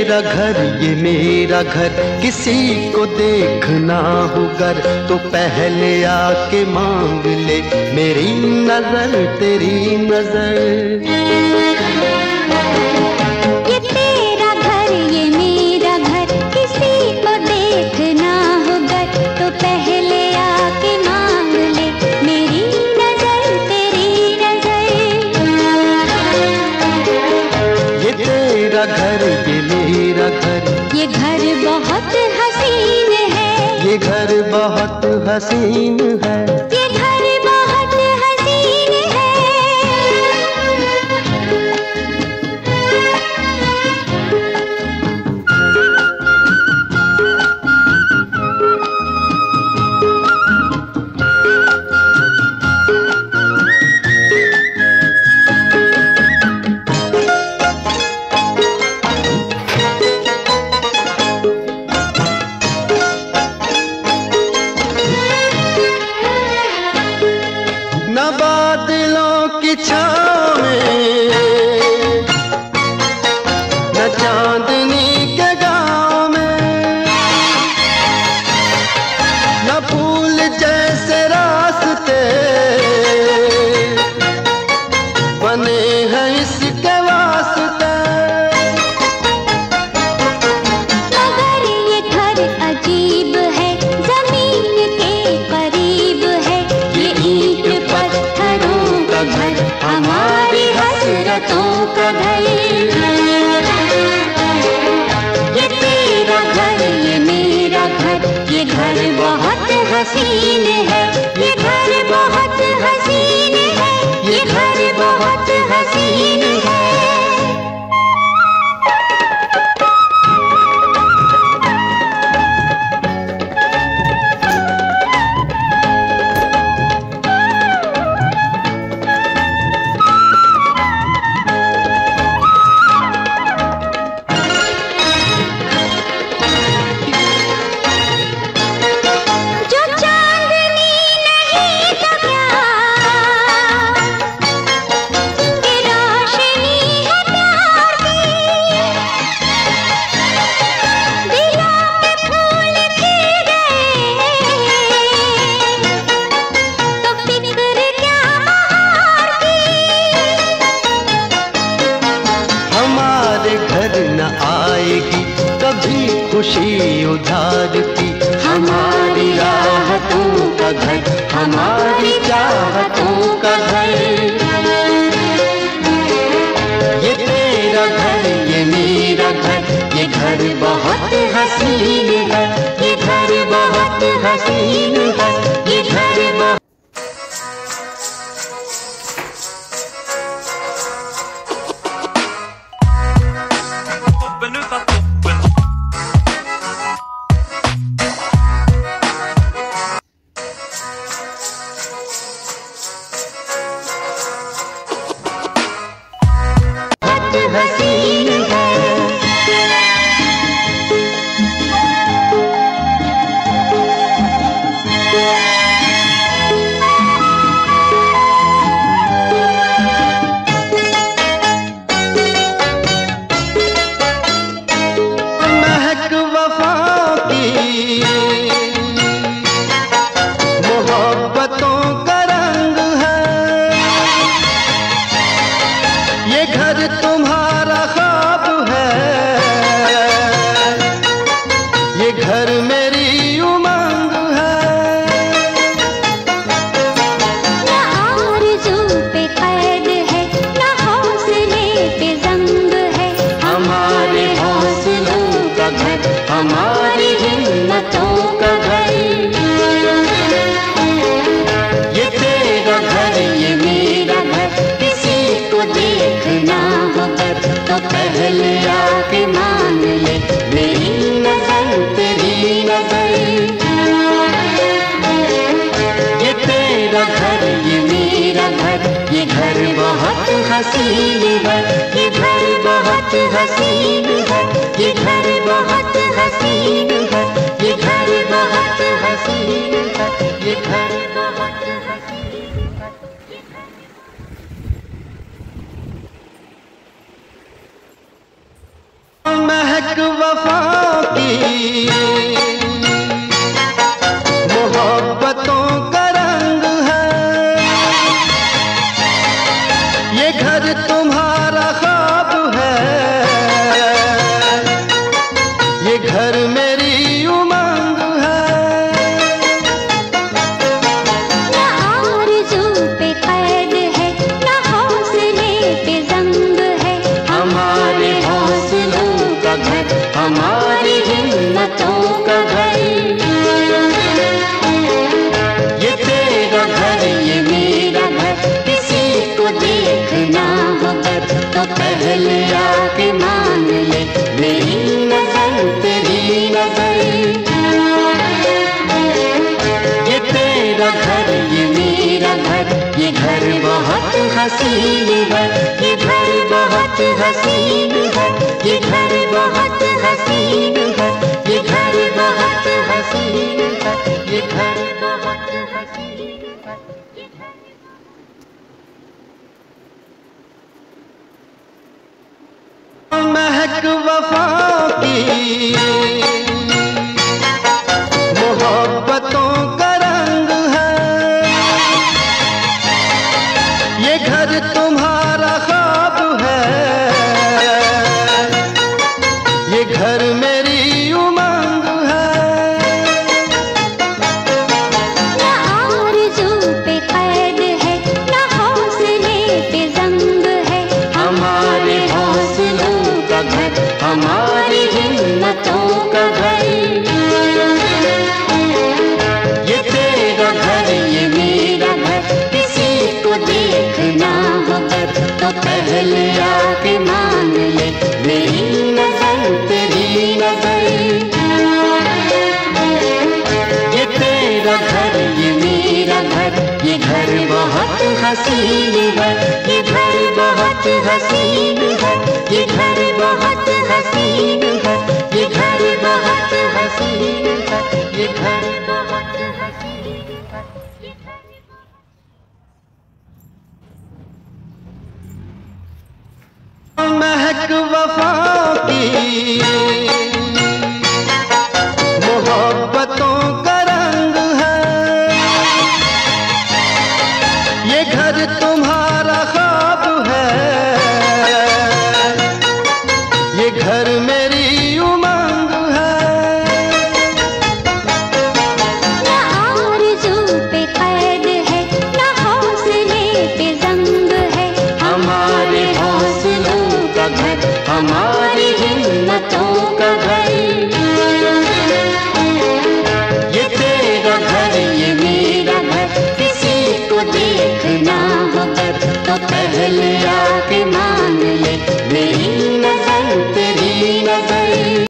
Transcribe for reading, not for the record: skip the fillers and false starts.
तेरा घर ये मेरा घर, किसी को देखना हो गर तो पहले आके मांग ले मेरी नजर तेरी नजर। ये तेरा घर ये मेरा घर, किसी को देखना हो गर तो पहले आके मांग ले मेरी नजर तेरी नजर। ये तेरा घर ये मेरा घर, ये घर बहुत हसीन है, ये घर बहुत हसीन है, ये घर बहुत हसीन है। न बादलों की छाँव में, न चांदनी के गाँव में, न फूल जैसे रास्ते बने हैं इसके वास्ते। मगर ये घर अजीब है, जमीन के करीब है, ये ईंट पत्थरों का घर, हमारी हसरतों का घर। ये तेरा घर ये मेरा घर, ये घर बहुत हसीन है, ये घर बहुत हसीन है, ये घर बहुत हसीन है। जो चांदनी नहीं तो क्या, ये रोशनी है प्यार की। दिलों पे फूल खिल गए तो फिक्र क्या बहार की। हमारे घर न आएगी कभी खुशी उधार की, हमारी राहतों का घर, हमारी चाहतों का घर। ये तेरा घर ये मेरा घर, ये घर बहुत हसीन है, ये घर बहुत हसीन है, ये घर बहुत हसीन है। महक वफा की मोहब्बतों का रंग है, ये घर तुम्हारा ख्वाब है, ये घर मेरी उमंग है। ना आरज़ू पे कैद है, ना हौसले पे जंग है, हमारे हौसलों का घर, हमारी हिम्मतों का घर। ये तेरा घर ये मेरा घर, किसी को देखना हो गर तो पहले आके मान ले मेरी नजर तेरी नजर। ये तेरा घर ये मेरा घर, ये घर बहुत हसीन है, ये घर बहुत हसीन है, ये घर बहुत हसीन है, ये घर बहुत हसीन है, ये घर बहुत हसीन है। महक वफाओं की मोहब्बतों का रंग है। ये घर तुम्हारा ख्वाब है, ये घर मेरी उमंग है। ना आरज़ू पे कैद है, ना हौसले पे ज़ंग है। हमारे हौसलों का घर, हमारी हिम्मतों का घर। ये तेरा घर, ये मेरा घर, किसी को देखना हो घर तो पहले आके मान ले मेरी नजर तेरी नजर। ये तेरा घर, ये मेरा घर, ये घर बहुत हसीन है, ये घर बहुत हसीन है, ये घर बहुत हसीन है, ये घर बहुत हसीन है, ये घर बहुत हसीन है, ये घर। महक वफाओं की मोहब्बतों का रंग है। ये घर तुम्हारा ख्वाब है, ये घर मेरी उमंग है। ना आरज़ू पे कैद है, ना हौसले पे ज़ंग है। हमारे हौसलों का घर, हमारी हिम्मतों का घर। ये तेरा घर, ये मेरा घर, किसी को देखना हो घर तो पहले आके मान ले मेरी नजर तेरी नजर। ये तेरा घर, ये मेरा घर, ये घर बहुत हसीन है, ये घर बहुत हसीन है, ये घर बहुत हसीन है, ये घर बहुत हसीन है, ये घर बहुत हसीन है, ये घर। महक वफाओं की मोहब्बतों का रंग है। ये घर तुम्हारा ख्वाब है, ये घर मेरी उमंग है। ना आरज़ू पे कैद है, ना हौसले पे ज़ंग है। हमारे हौसलों का घर, हमारी हिम्मतों का घर। ये तेरा घर, ये मेरा घर, किसी को देखना हो घर तो पहले आके मान ले मेरी नजर तेरी नजर।